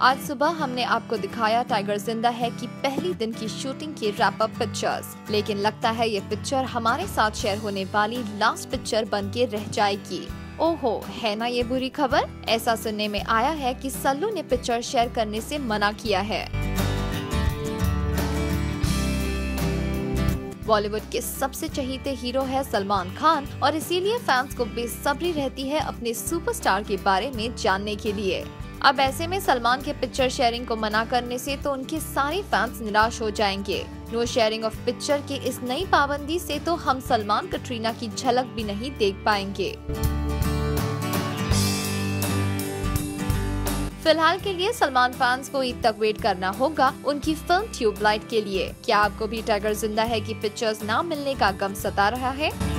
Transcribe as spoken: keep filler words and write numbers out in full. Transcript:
आज सुबह हमने आपको दिखाया टाइगर जिंदा है की पहली दिन की शूटिंग की रैप अप पिक्चर्स, लेकिन लगता है ये पिक्चर हमारे साथ शेयर होने वाली लास्ट पिक्चर बन के रह जाएगी। ओहो, है ना ये बुरी खबर। ऐसा सुनने में आया है कि सल्लू ने पिक्चर शेयर करने से मना किया है। बॉलीवुड के सबसे चहीते हीरो है सलमान खान और इसीलिए फैंस को बेसब्री रहती है अपने सुपरस्टार के बारे में जानने के लिए। अब ऐसे में सलमान के पिक्चर शेयरिंग को मना करने से तो उनके सारे फैंस निराश हो जाएंगे। नो शेयरिंग ऑफ पिक्चर के इस नई पाबंदी से तो हम सलमान कटरीना की झलक भी नहीं देख पाएंगे। फिलहाल के लिए सलमान फैंस को ईद तक वेट करना होगा उनकी फिल्म ट्यूबलाइट के लिए। क्या आपको भी टाइगर जिंदा है की पिक्चर्स ना मिलने का गम सता रहा है?